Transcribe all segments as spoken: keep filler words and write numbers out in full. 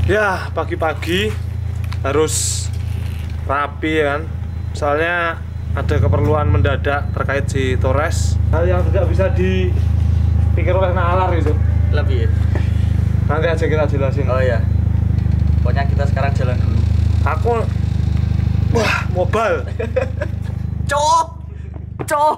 Ya, pagi-pagi harus rapi kan. Soalnya ada keperluan mendadak terkait si Torres. Hal yang tidak bisa dipikir oleh nalar itu. Lebih ya? Nanti aja kita jelasin. Oh ya. Pokoknya kita sekarang jalan dulu. Aku wah, mobile. Cok. Cok.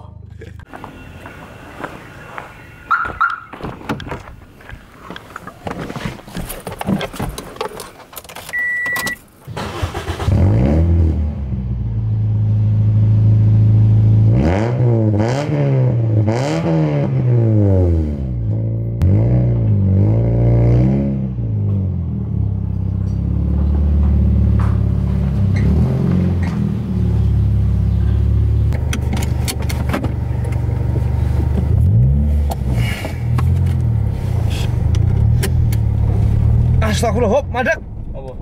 Astagfirullah, hop, madek. Apa?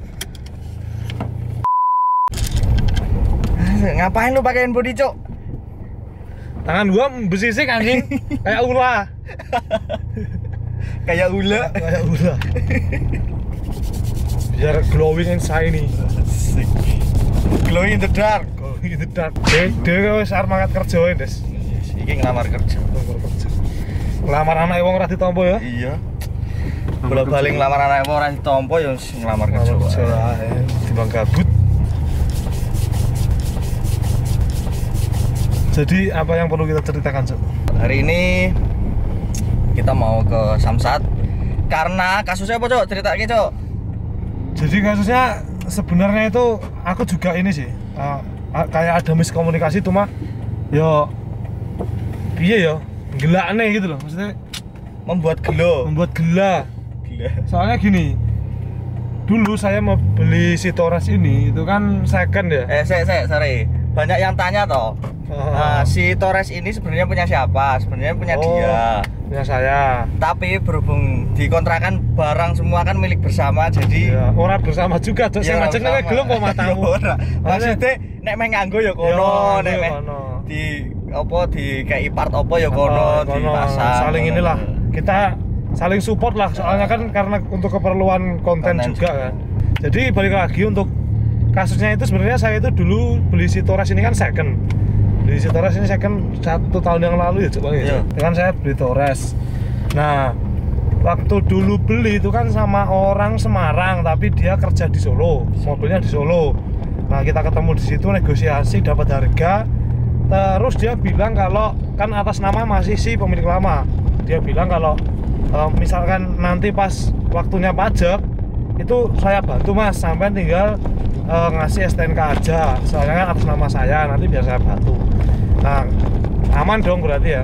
Ngapain lu pakein body, Cok? Tangan gua besisik anjing. Kayak ulah. Kayak ula. Kayak ulah. Biar glowing and shiny. Glowing in the dark. Glowing in the dark. Dede wis arep mangkat kerja Des. Iki ngelamar kerja. Ngelamar anak wong ora ditampa ya? Iya. Bola balik ngelamar anak wong ora ditampa ya ngelamar kerja. Kerja ae timbang gabut. Jadi apa yang perlu kita ceritakan, Cok? Hari ini kita mau ke Samsat karena kasusnya apa, Cok? Ceritake, Cok. Jadi kasusnya sebenarnya itu aku juga ini sih uh, kayak ada miskomunikasi tuh mah yo piye yo gelakne gitu loh, maksudnya membuat gelo membuat gela. gila. Soalnya gini, dulu saya mau beli si Torres ini itu kan second ya. Eh, saya saya sorry. Banyak yang tanya toh. Oh. Nah, si Torres ini sebenarnya punya siapa? Sebenarnya punya Oh, dia. punya saya. Tapi berhubung dikontrakan barang semua kan milik bersama, jadi Ya, orang bersama juga tuh. Saya ngajak nek gelem kok matamu. Ora. Maksudnya nek meh nganggo ya kono, nek meh di apa di kayak part apa ya kono, dipasang. Saling inilah. Kita saling support lah, soalnya kan karena untuk keperluan konten, konten juga, juga kan. Jadi balik lagi untuk kasusnya itu sebenarnya saya itu dulu beli si Torres ini kan second. Beli si Torres ini second satu tahun yang lalu ya coba ya. Kan saya beli Torres. Nah, waktu dulu beli itu kan sama orang Semarang tapi dia kerja di Solo, mobilnya di Solo. Nah, kita ketemu di situ negosiasi dapat harga. Terus dia bilang kalau kan atas nama masih si pemilik lama. Dia bilang kalau uh, misalkan nanti pas waktunya pajak itu saya bantu Mas, sampai tinggal uh, ngasih S T N K aja, soalnya kan atas nama saya, nanti biar saya bantu. Nah, aman dong berarti ya.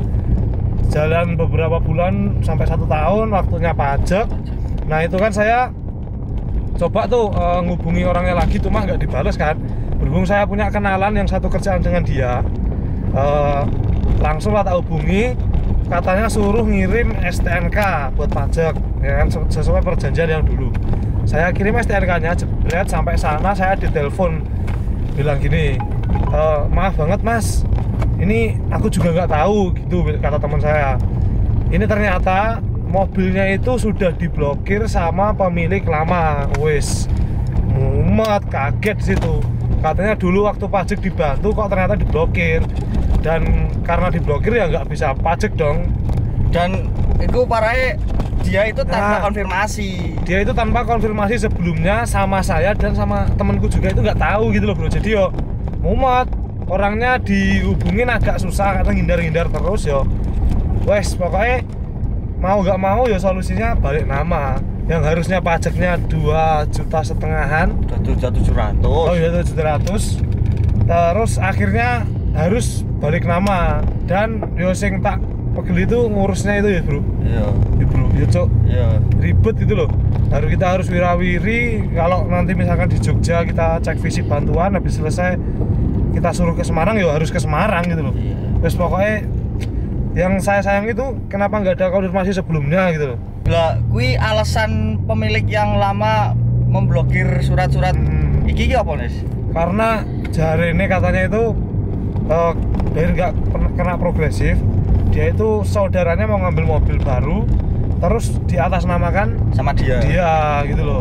Jalan beberapa bulan sampai satu tahun waktunya pajak. Nah itu kan saya coba tuh uh, ngubungi orangnya lagi, cuma nggak dibales kan. Berhubung saya punya kenalan yang satu kerjaan dengan dia, uh, langsung lah tak hubungi. Katanya suruh ngirim S T N K buat pajak, ya kan, sesuai perjanjian yang dulu. Saya kirim S T N K-nya, jebret sampai sana saya ditelepon bilang gini, e, maaf banget Mas, ini aku juga nggak tahu gitu, kata teman saya. Ini ternyata mobilnya itu sudah diblokir sama pemilik lama, wes mumet, kaget di situ. Katanya dulu waktu pajak dibantu kok ternyata diblokir, dan karena diblokir ya nggak bisa pajak dong. Dan itu parahnya dia itu tanpa nah, konfirmasi. Dia itu tanpa konfirmasi sebelumnya sama saya dan sama temanku juga itu nggak tahu gitu loh bro. Jadi yo mumet, orangnya dihubungin agak susah karena ngindar-ngindar terus yo. Wes pokoknya mau nggak mau ya solusinya balik nama. Yang harusnya pajaknya dua juta setengahan, dua juta tujuh ratus. Oh iya dua juta tujuh ratus. Terus akhirnya harus balik nama, dan yo sing tak pegel itu ngurusnya itu ya bro. Iya. Ya bro, ya cok. Iya. Ribet itu loh. Baru kita harus wirawiri. Kalau nanti misalkan di Jogja kita cek fisik bantuan, habis selesai kita suruh ke Semarang, ya harus ke Semarang gitu loh. Iya. Terus pokoknya yang saya sayang itu kenapa nggak ada konfirmasi sebelumnya gitu loh. Lah, kui alasan pemilik yang lama memblokir surat-surat hmm. iki apa Nes? Karena jarene katanya itu uh, biar nggak kena progresif, dia itu saudaranya mau ngambil mobil baru terus diatasnamakan sama dia dia gitu loh.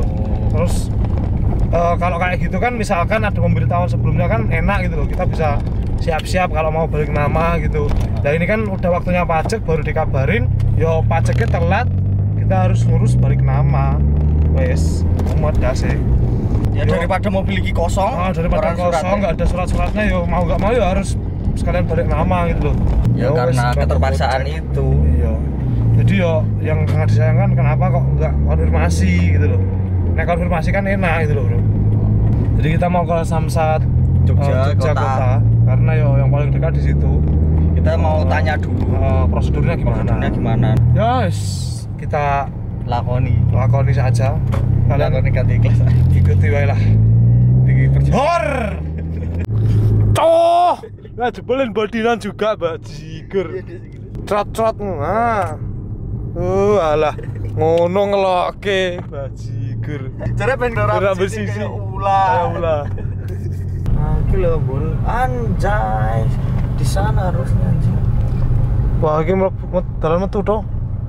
Terus uh, kalau kayak gitu kan misalkan ada pemberitahuan sebelumnya kan enak gitu loh, kita bisa siap-siap kalau mau balik nama gitu. Nah ini kan udah waktunya pajak baru dikabarin, yo pajaknya telat, kita harus ngurus balik nama. Wes, mumet dah sih. Ya yo, daripada mobil iki kosong, oh, daripada kosong nggak ada surat-suratnya, yo mau nggak mau yo harus sekalian balik nama gitu loh. Ya, yo, karena keterpaksaan itu. Iya. Jadi yo yang sangat disayangkan kenapa kok nggak konfirmasi gitu loh. Nah konfirmasi kan enak gitu loh bro. Jadi kita mau ke Samsat Jogja, uh, Jogja kota. kota karena yo yang paling dekat di situ. Kita mau uh, tanya dulu uh, prosedurnya gimana. Prosedurnya gimana? Yes, kita lakoni. Lakoni saja. Kalian lakoni ganti kelas. Ikuti wae lah. Tinggi perjalanan. Toh, nggak jebelin bodinan juga bajigur. Trot-trot nah. Oh alah, ngono ngeloke bajigur. Cara pengen ora bersisi ulah. Ulah. Iki lho, Bun. Anjay. Di sana harusnya anjing. Wah, iki mlebu dalan metu to.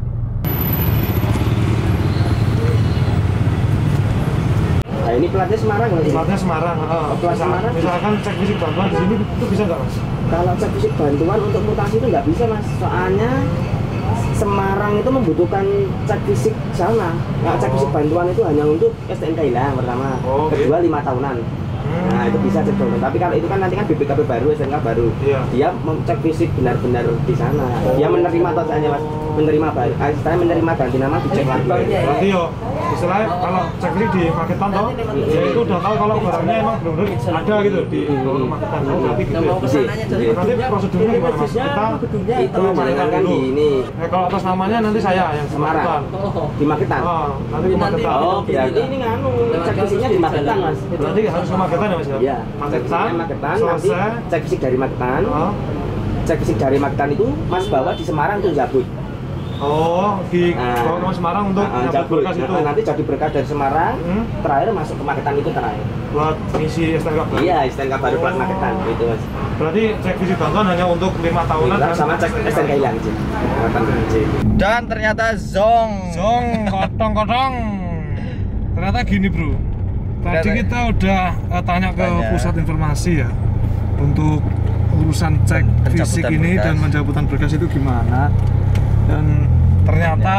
Nah, ini platnya Semarang nggak sih? Platnya Semarang. Oh, plat Semarang. Misalkan cek fisik bantuan di sini itu bisa nggak Mas? Kalau cek fisik bantuan untuk mutasi itu nggak bisa Mas. Soalnya Semarang itu membutuhkan cek fisik sana. Nggak, cek fisik bantuan itu hanya untuk S T N K hilang pertama. Oh, kedua lima tahunan. Hmm. Nah itu bisa cek dong. Tapi kalau itu kan nanti kan B P K B baru, S T N K baru. Iya. Dia cek fisik benar-benar di sana. Oh. Dia menerima totalnya Mas. Menerima baru. Saya menerima ganti nama dicek lagi. Berarti yo istilahnya kalau cek di Magetan toh, ya itu udah tahu kalau barangnya emang benar-benar ada gitu di Magetan. Oh berarti gitu. Berarti prosedurnya gimana Mas? Kita itu menanyakan di ini. Eh, kalau atas namanya nanti saya yang Semarang. Di Magetan. Oh, nanti di Magetan. Oh, berarti ini nganu cek fisiknya di Magetan Mas. Berarti harus ke Magetan ya Mas ya? Iya. Magetan. Magetan nanti cek fisik dari Magetan. Cek fisik dari Magetan itu Mas bawa di Semarang tuh Jabut. Oh, di bawa ke Semarang untuk nah, nyabut berkas itu. Nah, nanti jadi berkas dari Semarang, hmm? terakhir masuk ke Magetan itu terakhir. Buat isi S T N K baru? Iya, S T N K baru plat oh. Magetan, itu Mas. Berarti cek fisik bantuan hanya untuk lima tahunan kan? Sama cek S T N K hilang sih. Dan ternyata zong. Zong, kotong-kotong. Ternyata gini bro. Tadi kita udah uh, tanya ke tanya. pusat informasi ya untuk urusan cek fisik ini berkas. Dan pencabutan berkas itu gimana. Dan ternyata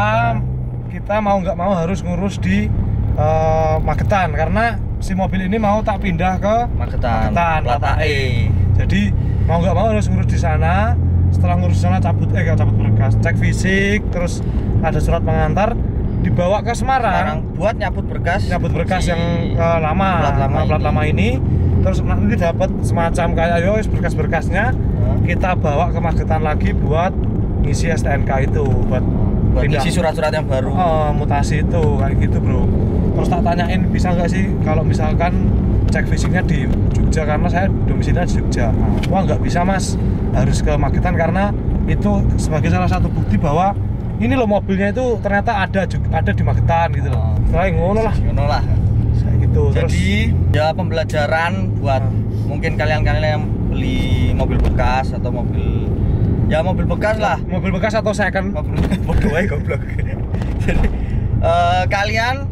kita mau nggak mau harus ngurus di uh, Magetan karena si mobil ini mau tak pindah ke Magetan, Magetan plat A E. Jadi mau nggak mau harus ngurus di sana. Setelah ngurus di sana cabut eh cabut berkas, cek fisik, terus ada surat pengantar, dibawa ke Semarang, Semarang buat nyabut berkas, nyabut berkas yang uh, lama, plat lama, plat lama ini. Terus nanti dapat semacam kayak yo berkas-berkasnya, hmm. kita bawa ke Magetan lagi buat ngisi S T N K itu buat, buat ngisi surat-surat yang baru. Oh, mutasi itu kayak gitu bro. Terus tak tanyain bisa nggak sih kalau misalkan cek fisiknya di Jogja karena saya domisilinya di Jogja. Wah nggak bisa Mas, harus ke Magetan karena itu sebagai salah satu bukti bahwa ini loh mobilnya itu ternyata ada ada di Magetan gitu loh. Setelah ngono lah. Ngono lah. Kayak gitu. Jadi terus, ya pembelajaran buat hmm. mungkin kalian-kalian yang beli mobil bekas atau mobil ya mobil bekas lah, mobil bekas atau second bodoh aja goblok. Jadi uh, kalian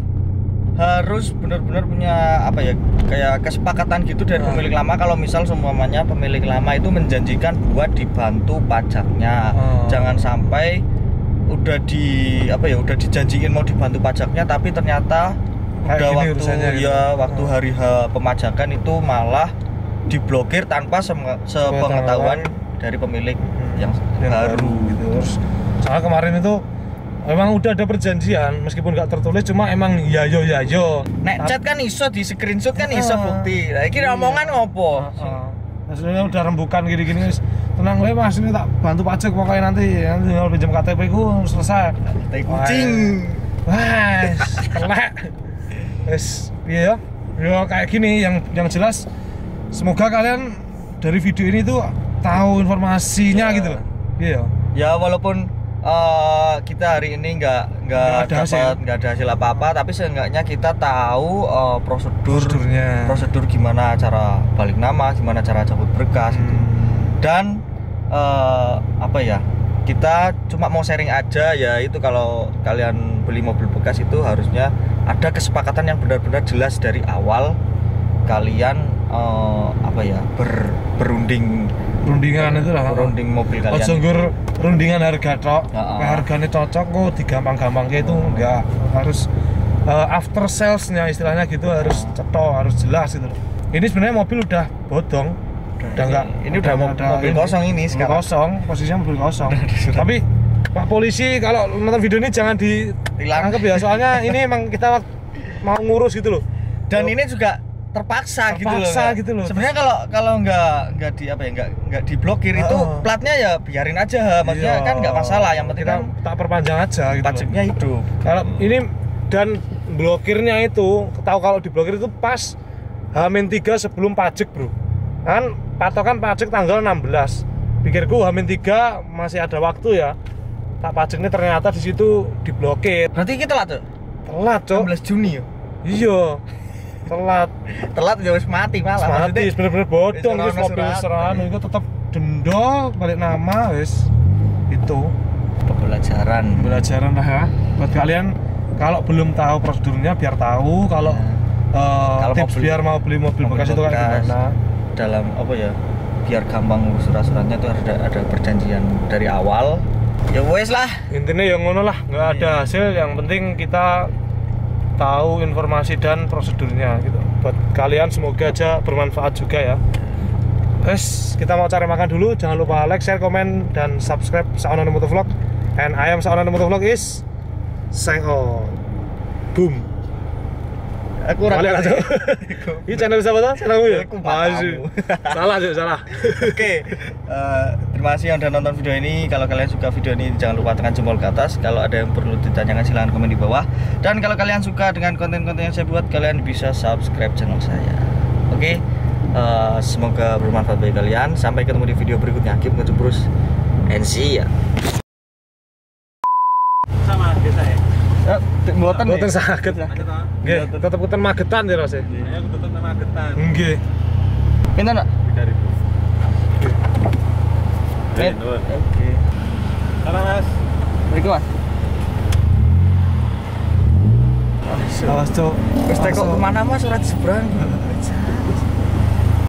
harus benar-benar punya apa ya kayak kesepakatan gitu dari hmm. pemilik lama. Kalau misal semuanya pemilik lama itu menjanjikan buat dibantu pajaknya, hmm. jangan sampai udah di apa ya udah dijanjiin mau dibantu pajaknya tapi ternyata kayak udah waktu ya gitu. waktu hmm. hari H pemajakan itu malah diblokir tanpa sepengetahuan dari pemilik hmm. yang, yang baru, baru gitu. Terus soalnya kemarin itu memang udah ada perjanjian meskipun nggak tertulis, cuma emang ya yo ya yo. Nek chat kan iso di screenshot kan iso bukti. Lah iki omongan ngopo? Hasilnya udah rembukan gini-gini. Tenang wae Mas, ini tak bantu pajak pokoknya nanti nanti tinggal pinjam K T P ku selesai. Tai kucing. Wah, telek. Wes piye ya? Ya kayak gini yang yang jelas semoga kalian dari video ini tuh tahu informasinya ya. Gitu loh. Iya. Ya walaupun uh, kita hari ini nggak nggak dapat nggak ada hasil apa-apa, tapi seenggaknya kita tahu uh, prosedur Prosedurnya. prosedur gimana cara balik nama, gimana cara cabut berkas hmm. gitu. Dan uh, apa ya? Kita cuma mau sharing aja ya, itu kalau kalian beli mobil bekas itu harusnya ada kesepakatan yang benar-benar jelas dari awal kalian uh, apa ya ber, berunding rundingan itu lah runding mobil kalian. Ojo nggur rundingan harga tok. Heeh. Harganya cocok kok digampang-gampang kayak itu enggak harus uh, after salesnya istilahnya gitu harus cetok, harus jelas gitu loh. Ini sebenarnya mobil udah bodong. Udah enggak Ini udah mo- mobil kosong ini mobil sekarang. kosong, posisinya mobil kosong. Tapi Pak Polisi kalau nonton video ini jangan ditangkap ya, soalnya ini emang kita mau ngurus gitu loh. Dan ini juga terpaksa, Terpaksa gitu loh. gitu loh. Sebenarnya kalau kalau nggak nggak di apa ya nggak nggak diblokir itu Uh-uh. platnya ya biarin aja, maksudnya Iya. kan nggak masalah. Yang penting kita kan tak perpanjang aja gitu loh. pajaknya hidup. Kalau ini dan blokirnya itu, tahu kalau diblokir itu pas H minus tiga sebelum pajak, Bro. Kan patokan pajak tanggal enam belas. Pikirku H minus tiga masih ada waktu ya. Tak pajaknya ternyata di situ diblokir. Berarti kita telat tuh. Telat, Cok. enam belas Juni ya. Iya. Telat. Telat ya wis mati malah. Mati, Maksudnya, bener-bener bodong wis wis ora ono mobil surat. serahan itu tetap denda balik nama wis. Itu pembelajaran. pembelajaran lah ya buat kalian kalau belum tahu prosedurnya biar tahu kalau Ya. eh, Kalau tips mau beli- biar mau beli mobil, mobil bekas itu kan bekas. gimana. Dalam apa ya? Biar gampang ngurus surat-suratnya itu ada ada perjanjian dari awal. Ya wes lah. Intinya yang ngono lah, nggak ada Iya. hasil, yang penting kita tahu informasi dan prosedurnya gitu. Buat kalian semoga aja bermanfaat juga ya. Guys, kita mau cari makan dulu. Jangan lupa like, share, komen, dan subscribe Saonono Motovlog. And I am Saonono Motovlog is sign on. Boom. Aku ora Balik ngerti. aja. Ini channel siapa tuh? Channelmu ya? Aku Pak Masih. Kamu. Salah, Cuk, salah. Oke, eh, terima kasih yang udah nonton video ini. Kalau kalian suka video ini, jangan lupa tekan jempol ke atas. Kalau ada yang perlu ditanyakan, silahkan komen di bawah. Dan kalau kalian suka dengan konten-konten yang saya buat, kalian bisa subscribe channel saya. Oke, eh, semoga bermanfaat bagi kalian. Sampai ketemu di video berikutnya. Keep ngejebrus and see ya. Sama desa ya. Eh, mboten nih. Boten saged. Lanjut ah. Nggih, tetep kuten magetan ya Ros. Saya aku tutup nama getan. Nggih. Pinten, Nak? tiga ribu. Pin. Nuwun. Oke. Salam Mas. Mriki, Mas. Awas, Cuk. Wis teko kemana Mas ora diseberang.